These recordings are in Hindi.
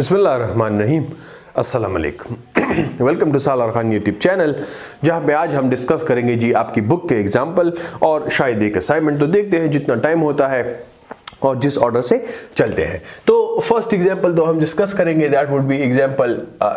बिस्मिल्लाहिर्रहमानिर्रहीम, अस्सलाम वालेकुम। Welcome to Salar Khan YouTube channel, जहां पे आज हम डिस्कस करेंगे जी आपकी बुक के एग्जाम्पल और शायद एक असाइनमेंट। तो देखते हैं जितना टाइम होता है और जिस ऑर्डर से चलते हैं। तो फर्स्ट एग्जाम्पल तो हम डिस्कस करेंगे, that would be example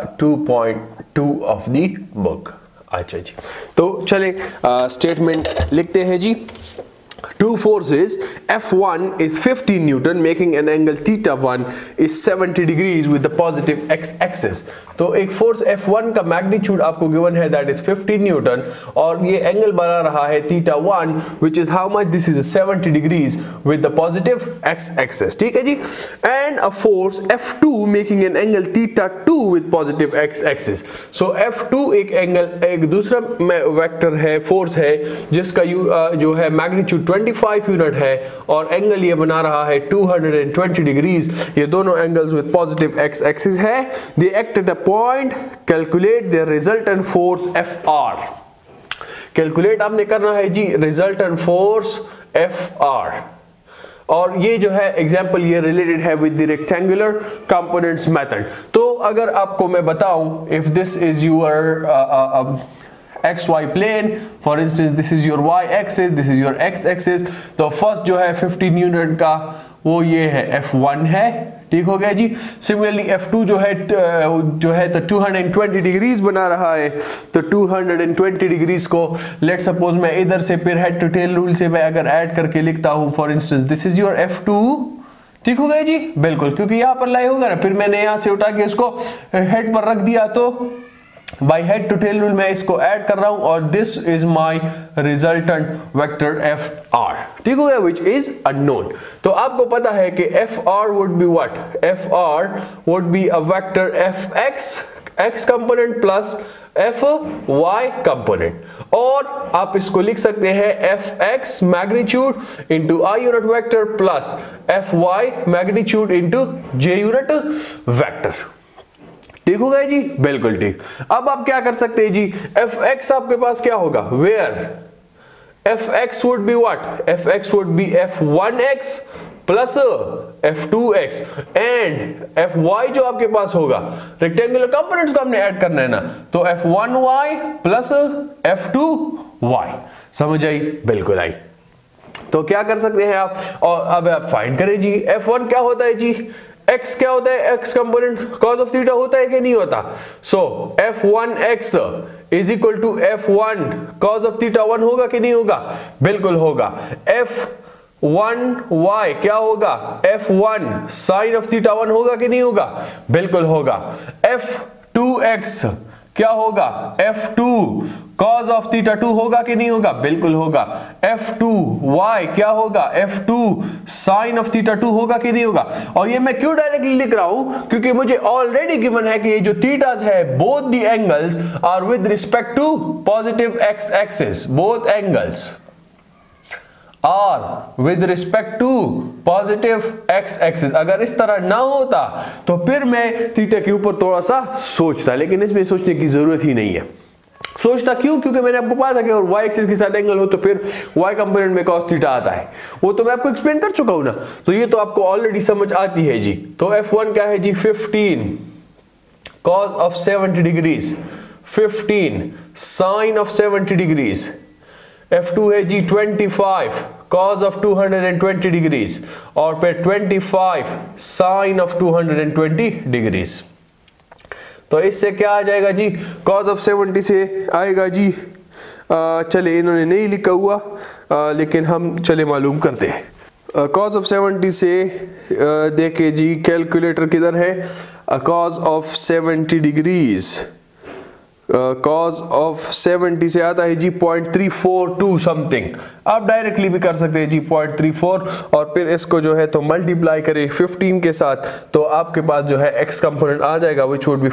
2.2 of the book. अच्छा जी, तो चले स्टेटमेंट लिखते हैं जी। Two forces F1 is 15 Newton making an angle θ1 is 70 degrees with the positive x-axis। तो एक फोर्स F1 का मैग्नीट्यूड आपको गिवन है, दैट इज 15 न्यूटन, और ये एंगल बना रहा है θ1 which is how much, this is 70 degrees with the positive x-axis। ठीक है जी। And a force F2 making an angle θ2 with positive x-axis। So F2 एक एंगल, एक दूसरा वेक्टर है, फोर्स है जिसका जो है मैग्नीट्यूड 25 यूनिट है और एंगल ये बना रहा है 220 डिग्रीज। ये दोनों angles with positive x axis है। They act at a point, calculate the resultant force Fr। Calculate आपने करना है जी रिजल्टेंट फोर्स Fr, और ये जो है एग्जांपल ये रिलेटेड है with the rectangular components method. तो अगर आपको मैं बताऊं, if this is your XY plane, for instance this is your Y axis, this is your X axis, तो फर्स्ट जो है 15 यूनिट का वो ये है F1 है, ठीक हो गया जी। सिमिलरली F2 जो है तो 220 डिग्रीज बना रहा है, तो 220 डिग्रीज को लेट सपोज मैं इधर से फिर हेड टू टेल रूल से मैं अगर ऐड करके लिखता हूं, for instance this is your F2, ठीक हो गया जी, बिल्कुल, क्योंकि यहां पर लाई होगा ना, फिर मैंने यहां से उठा के इसको हेड पर रख दिया, तो by head to tail rule मैं इसको ऐड कर रहा हूं, और this is my resultant vector Fr, ठीक हो गया, व्हिच इज अननोन। तो आपको पता है कि Fr would be what, Fr would be a vector Fx x component plus Fy component, और आप इसको लिख सकते हैं Fx magnitude into I unit vector plus Fy magnitude into J unit vector, ठीक हो गया जी, बिल्कुल ठीक। अब आप क्या कर सकते हैं जी, Fx आपके पास क्या होगा, where Fx would be what, Fx would be F1x plus F2x, and Fy जो आपके पास होगा, रेक्टेंगुलर कंपोनेंट्स को हमने ऐड करना है ना, तो F1y प्लस F2y, समझ आई, बिल्कुल आई। तो क्या कर सकते हैं आप, और अब आप फाइंड करें जी, F1 क्या होता है जी, x क्या होता है, x component cos of theta होता है कि नहीं होता। So F1x is equal to F1 cos of theta 1 होगा कि नहीं होगा, बिल्कुल होगा। F1y क्या होगा, F1 sin ऑफ थीटा 1 होगा कि नहीं होगा, बिल्कुल होगा। F2x क्या होगा, F2 cos ऑफ थीटा 2 होगा कि नहीं होगा, बिल्कुल होगा। F2y क्या होगा, F2 sin ऑफ थीटा 2 होगा कि नहीं होगा। और ये मैं क्यों डायरेक्टली लिख रहा हूं, क्योंकि मुझे ऑलरेडी गिवन है कि ये जो थीटास है, both the angles are with respect to positive x axis, both angles are with respect to positive x axis. अगर इस तरह ना होता तो फिर मैं थीटा के ऊपर थोड़ा सा सोचता, लेकिन इसमें सोचने की जरूरत ही नहीं है। सोचता क्यों, क्योंकि मैंने आपको पता था कि अगर y एक्सिस के साथ एंगल हो तो फिर y कंपोनेंट में cos थीटा आता है, वो तो मैं आपको एक्सप्लेन कर चुका हूं ना, तो ये तो आपको ऑलरेडी समझ आती है जी। तो F1 क्या है जी, 15 cos of 70 degrees, 15 sin of 70 degrees. F2 है जी 25 cos ऑफ 220 डिग्रीज, और फिर 25 sin ऑफ 220 डिग्रीज। तो इससे क्या आ जाएगा जी, cos ऑफ 70 से आएगा जी, चले इन्होंने नहीं लिखा हुआ, लेकिन हम चले मालूम करते हैं। cos ऑफ 70 से देखे जी, कैलकुलेटर किधर है, cos of 70 degrees, cos of 70 से आता है जी 0.342 समथिंग। आप डायरेक्टली भी कर सकते हैं जी 0.34, और फिर इसको जो है तो मल्टीप्लाई करें 15 के साथ, तो आपके पास जो है x कंपोनेंट आ जाएगा which would be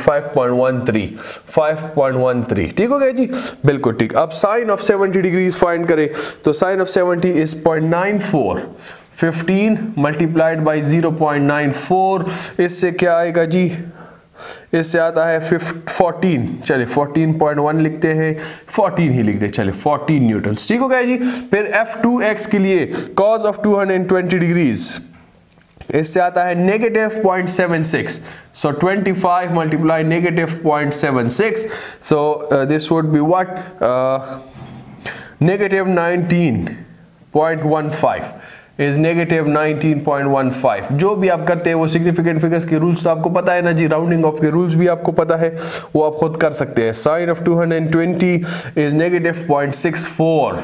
5.13, ठीक हो गया जी, बिल्कुल ठीक। अब साइन ऑफ 70 डिग्रीज फाइंड करें, तो sine of 70 is 0.94, 15 multiplied by 0.94, इससे क्या आएगा जी, इससे आता है 14, चलिए 14.1 लिखते हैं, 14 ही लिखते हैं, चलिए 14 न्यूटन, ठीक हो गया जी। फिर F2x के लिए cos ऑफ 220 डिग्रीज इससे आता है -0.76. So 25 multiply -0.76. So this would be what? -19.15 is -19.15. जो भी आप करते हैं वो सिग्निफिकेंट फिगर्स के रूल्स तो आपको पता है ना जी, राउंडिंग ऑफ के रूल्स भी आपको पता है, वो आप खुद कर सकते हैं. Sin of 220 is -0.64.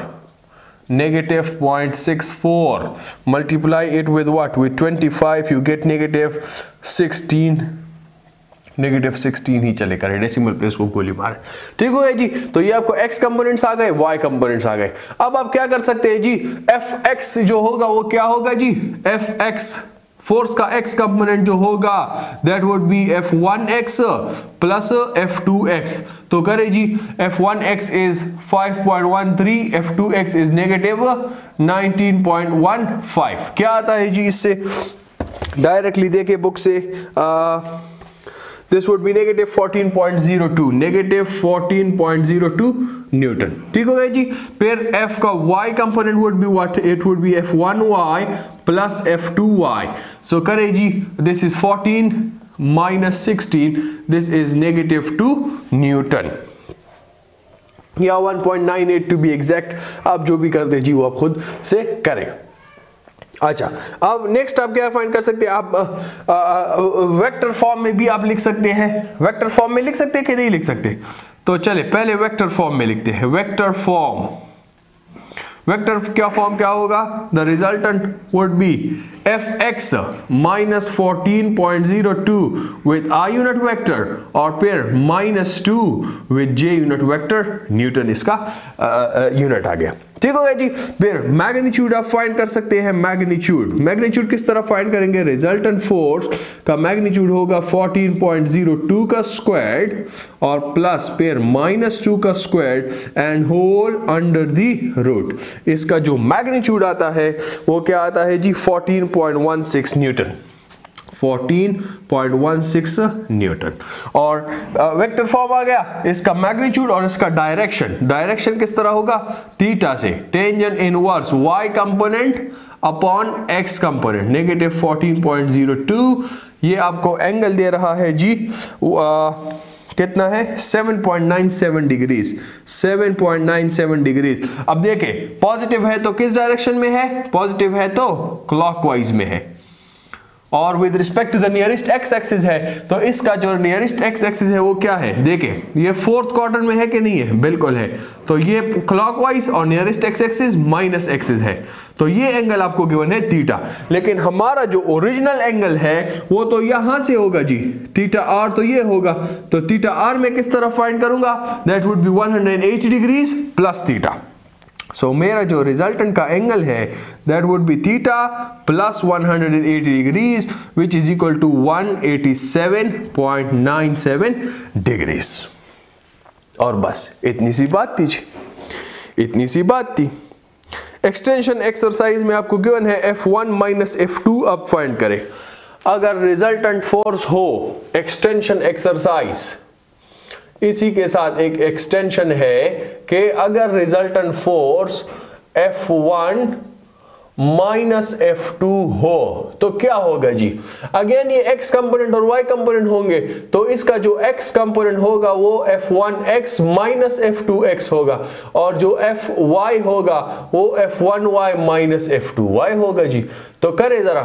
-0.64. Multiply it with what? With 25 you get -16. -16 ही चलेगा, डेसिमल प्लेस को गोली मारे. ठीक हो गया जी. तो ये आपको x कंपोनेंट्स आ गए, y कंपोनेंट्स आ गए. अब आप क्या कर सकते हैं जी, fx जो होगा वो क्या होगा जी, fx फोर्स का x कंपोनेंट जो होगा that would be f1x plus f2x. तो करें जी, f1x इज 5.13, f2x इज -19.15. क्या आता है जी इससे, डायरेक्टली देखे बुक से, this would be -14.02, -14.02 न्यूटन. ठीक हो गया जी. फिर f का y component would be what? It would be f1y plus f2y. So करें जी, this is 14 minus 16, this is -2 newton या 1.98 to be exact. आप जो भी कर दे जी वो आप खुद से करें. अच्छा, अब नेक्स्ट आप क्या फाइंड कर सकते हैं, आप वेक्टर फॉर्म में भी आप लिख सकते हैं. वेक्टर फॉर्म में लिख सकते हैं कि नहीं लिख सकते? तो चले पहले वेक्टर फॉर्म में लिखते हैं. वेक्टर फॉर्म, वेक्टर क्या फॉर्म क्या होगा, the resultant would be fx -14.02 with r unit vector और फिर -2 with j unit vector newton इसका यूनिट आ गया. ठीक हो गया जी. फिर मैग्नीट्यूड आप फाइंड कर सकते हैं. मैग्नीट्यूड किस तरह फाइंड करेंगे, रिजल्टेंट फोर्स का मैग्नीट्यूड होगा 14.02 का स्क्वायर्ड और प्लस फिर -2 का squared and whole under the root. इसका जो मैग्नीट्यूड आता है वो क्या आता है जी, 14.16 न्यूटन. 14.16 न्यूटन. और वेक्टर फॉर्म आ गया, इसका मैग्नीट्यूड और इसका डायरेक्शन किस तरह होगा, थीटा से tangent inverse y component upon x component -14.02. ये आपको एंगल दे रहा है जी कितना है, 7.97 डिग्रीज. 7.97 डिग्रीज. अब देखें पॉजिटिव है तो किस डायरेक्शन में है, पॉजिटिव है तो क्लॉकवाइज में है, और with respect to the nearest x axis है तो इसका जो नियरेस्ट एक्स एक्सिस है वो क्या है, देखें ये फोर्थ क्वाड्रेंट में है कि नहीं है, बिल्कुल है. तो ये क्लॉकवाइज और nearest x axis minus axis है, तो ये एंगल आपको गिवन है थीटा. लेकिन हमारा जो ओरिजिनल एंगल है वो तो यहां से होगा जी, थीटा आर तो ये होगा. तो थीटा आर में किस तरह फाइंड करूंगा, that would be 180 degrees plus theta. So मेरा जो रिजल्टेंट का एंगल है that would be theta plus 180 degrees which is equal to 187.97 degrees. और बस इतनी सी बात थी जी, इतनी सी बात थी. एक्सटेंशन एक्सरसाइज में आपको गिवन है F1 माइनस F2 अब फाइंड करें. अगर रिजल्टेंट फोर्स हो, एक्सटेंशन एक्सरसाइज इसी के साथ एक एक्सटेंशन है कि अगर resultant force F1 minus F2 हो तो क्या होगा जी. अगेन ये x कंपोनेंट और y कंपोनेंट होंगे, तो इसका जो x कंपोनेंट होगा वो F1x माइनस F2x होगा और जो Fy होगा वो F1y माइनस F2y होगा जी. तो करें जरा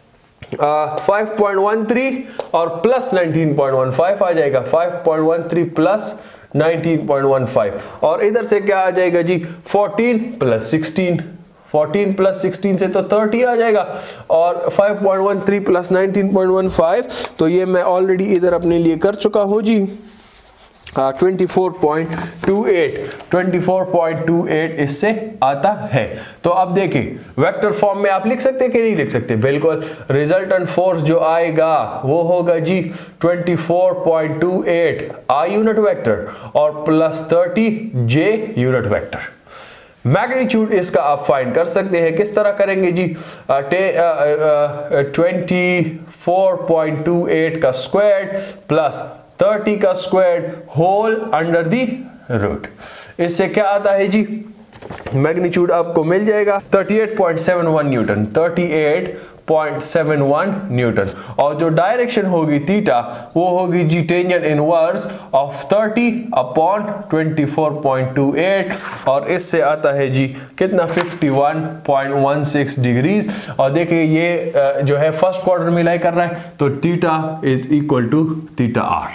5.13 और प्लस 19.15 आ जाएगा. 5.13 प्लस 19.15 और इधर से क्या आ जाएगा जी, 14 प्लस 16. 14 प्लस 16 से तो 30 आ जाएगा और 5.13 प्लस 19.15 तो ये मैं ऑलरेडी इधर अपने लिए कर चुका हूं जी. 24.28 इससे आता है. तो अब देखिए वेक्टर फॉर्म में आप लिख सकते हैं कि नहीं लिख सकते, बिल्कुल. रिजल्टेंट फोर्स जो आएगा वो होगा जी 24.28 आई यूनिट वेक्टर और plus 30 j unit vector. Magnitude इसका आप फाइंड कर सकते हैं. किस तरह करेंगे जी, 24.28 का स्क्वायर प्लस 30 का square whole under the root. इससे क्या आता है जी, मैग्नीट्यूड आपको मिल जाएगा 38.71 न्यूटन. 0.71 न्यूटन। और जो डायरेक्शन होगी थीटा वो होगी जी टेंजेंट इनवर्स ऑफ 30 अपॉन 24.28 और इससे आता है जी कितना 51.16 डिग्रीज। और देखिए ये जो है फर्स्ट क्वाड्रेंट में लाई कर रहा है तो theta is equal to theta r.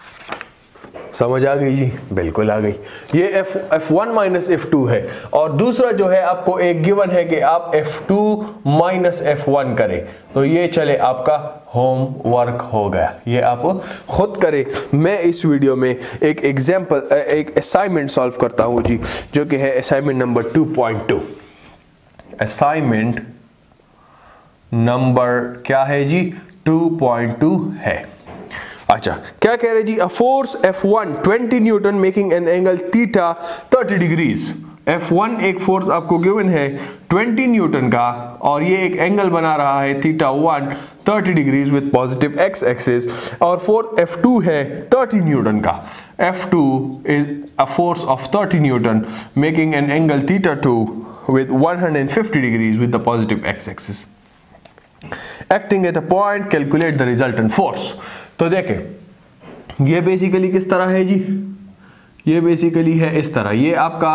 समझ आ गई जी? बिल्कुल आ गई। ये F1 माइनस F2 है। और दूसरा जो है आपको एक गिवन है कि आप F2 माइनस F1 करें, तो ये चले आपका होमवर्क हो गया, ये आप खुद करें। मैं इस वीडियो में एक एग्जाम्पल एक असाइनमेंट सॉल्व करता हूं जी, जो कि है असाइनमेंट नंबर 2.2। असाइनमेंट नंबर क्या है जी? 2.2 है। अच्छा, क्या कह रहे जी? A force F1 20 newton making an angle theta 30 degrees. F1 एक फोर्स आपको गिवन है 20 न्यूटन का और ये एक एंगल बना रहा है theta 1 30 degrees with positive x axis. और फोर्स F2 है 30 न्यूटन का। F2 is a force of 30 newton making an angle theta 2 with 150 degrees with the positive x-axis. Acting at a point, calculate the resultant force. तो देखें ये बेसिकली किस तरह है जी? ये बेसिकली है इस तरह, ये आपका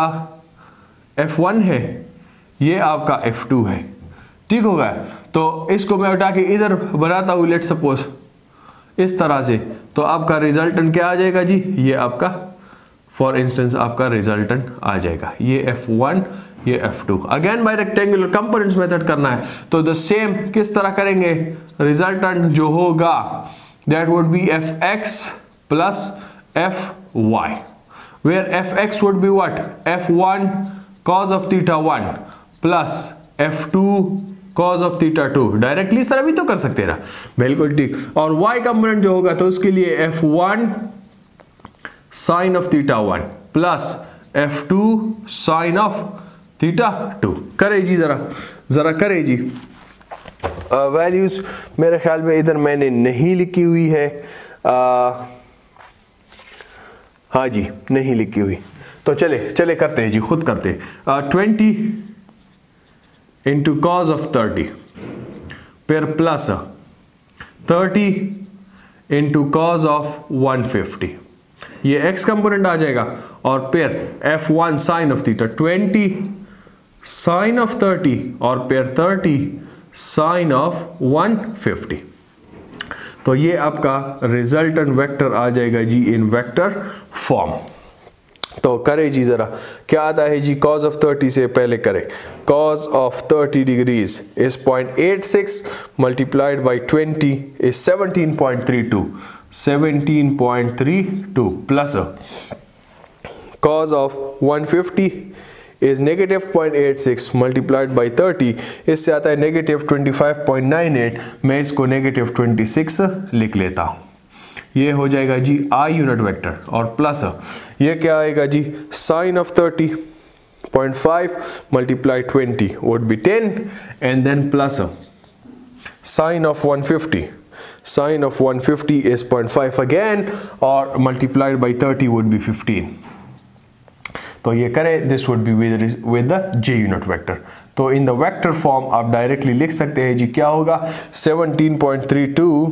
F1 है, ये आपका F2 है, ठीक होगा। तो इसको मैं उठा के इधर बनाता हूँ, लेट सपोज इस तरह से, तो आपका रिजल्टेंट क्या आ जाएगा जी? ये आपका फॉर इंस्टेंस आपका रिजल्टेंट आ जाएगा, ये F1 ये F2। Again by rectangular components method करना है तो द सेम किस तरह करेंगे? रिजल्टेंट जो होगा that would be Fx plus Fy, where Fx would be what? F1 cos of theta 1 plus F2 cos of theta 2। Directly इस तरह भी तो कर सकते हैं ना, बिल्कुल ठीक। और y कंपोनेंट जो होगा तो उसके लिए F1 sin of theta 1 plus F2 sin of theta 2। करे जी, जरा करे जी। वैल्यूज मेरे ख्याल में इधर मैंने नहीं लिखी हुई है, हाँ जी नहीं लिखी हुई, तो चले करते हैं जी, खुद करते हैं। 20 इंटू कॉज ऑफ 30 फिर प्लस 30 इंटू कॉज ऑफ 150, ये x कंपोनेंट आ जाएगा। और फिर F1 sine of theta 20 sine of 30 और फिर 30 साइन ऑफ 150। तो ये आपका रिजल्टेंट वेक्टर आ जाएगा जी इन वेक्टर फॉर्म। तो करे जी जरा, क्या आता है जी? cos ऑफ 30 से पहले करें। cos of 30 degrees is 0.86 multiplied by 20 is 17.32 plus cos of 150 is negative 0.86 multiplied by 30, इससे आता है negative 25.98। मैं इसको negative 26 लिख लेता हूँ, ये हो जाएगा जी I यूनिट वेक्टर। और प्लस ये क्या आएगा जी? sin of 30.5 multiply 20 would be 10 and then plus sin of 150, sin of 150 is 0.5 again और multiplied by 30 would be 15। तो ये करें, this would be with the j unit vector. तो इन द वेक्टर फॉर्म आप डायरेक्टली लिख सकते हैं जी, क्या होगा? 17.32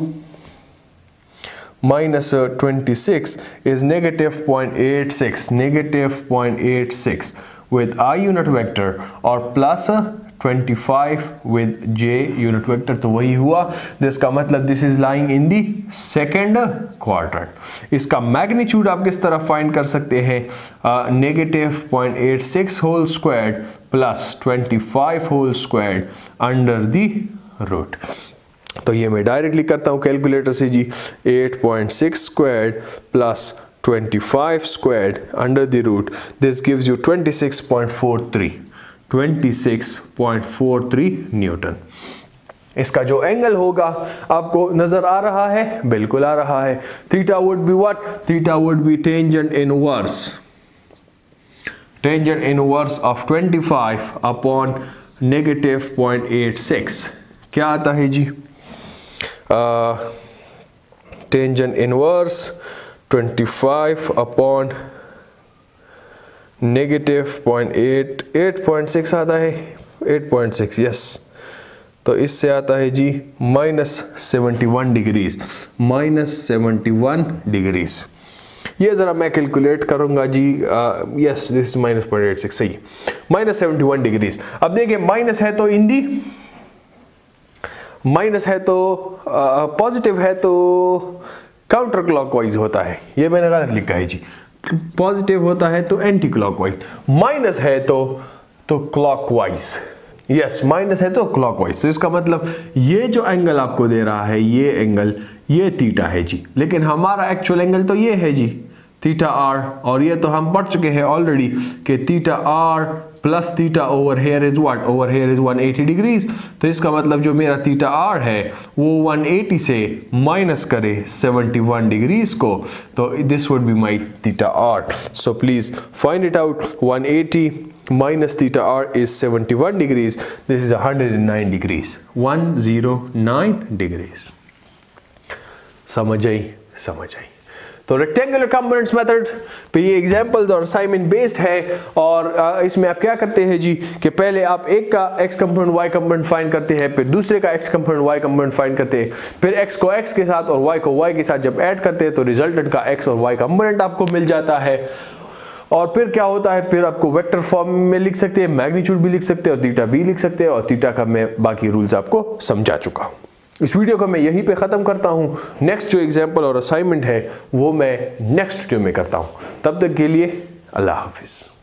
minus 26 is negative 0.86 with I unit vector और plus 25 with j unit vector. तो वही हुआ, जिसका मतलब this is lying in the second quadrant. इसका मैग्नीट्यूड आप किस तरह फाइंड कर सकते हैं? negative 0.86 whole squared plus 25 whole squared under the root. तो ये मैं डायरेक्टली करता हूं कैलकुलेटर से जी, 8.6 squared plus 25 squared under the root, this gives you 26.43 newton. इसका जो एंगल होगा आपको नजर आ रहा है? बिल्कुल आ रहा है। Theta would be what? Theta would be tangent inverse of 25 upon negative 0.86। क्या आता है जी? टेंजेंट इनवर्स 25 अपॉन negative 0.8 8.6 आता है, 8.6 यस। तो इससे आता है जी -71 डिग्रीज, -71 डिग्रीज। ये ज़रा मैं कैलकुलेट करूँगा जी, यस दिस इज -0.86, सही, -71 डिग्रीज। अब देखिए माइनस है तो इन दी, माइनस है तो पॉजिटिव है तो काउंटर क्लॉकवाइज होता है, ये मैंने गलत लिखा है जी, पॉजिटिव होता है तो एंटी क्लॉकवाइज, माइनस है तो क्लॉकवाइज, यस माइनस है तो क्लॉकवाइज। तो इसका मतलब ये जो एंगल आपको दे रहा है ये एंगल, ये थीटा है जी, लेकिन हमारा एक्चुअल एंगल तो ये है जी थीटा आर, और ये तो हम पढ़ चुके हैं ऑलरेडी कि theta r plus theta over here is what, over here is 180 degrees. तो इसका मतलब जो मेरा थीटा आर है वो 180 से माइनस करे 71 डिग्रीज को, तो this would be my theta r. So please find it out, 180 minus theta r is 71 degrees, this is 109 degrees, 109 degrees। समझ आई, समझ आई। तो रेक्टेंगुलर कंपोनेंट्स मेथड पे ये एग्जांपल्स और असाइनमेंट बेस्ड है, और इसमें आप क्या करते हैं जी कि पहले आप एक का x component y component find करते हैं, फिर दूसरे का x component y component find करते हैं, फिर x को x के साथ और y को y के साथ जब ऐड करते हैं तो रिजल्टेंट का x और y कंपोनेंट आपको मिल जाता है। और फिर क्या होता है, फिर आपको वेक्टर फॉर्म में लिख सकते हैं, मैग्नीट्यूड भी लिख सकते हैं और थीटा भी लिख सकते हैं, और थीटा का मैं बाकी रूल्स आपको समझा चुका हूं। इस वीडियो को मैं यहीं पे ख़त्म करता हूं। नेक्स्ट जो एग्जांपल और असाइनमेंट है वो मैं नेक्स्ट वीडियो में करता हूं। तब तक के लिए अल्लाह हाफिज़।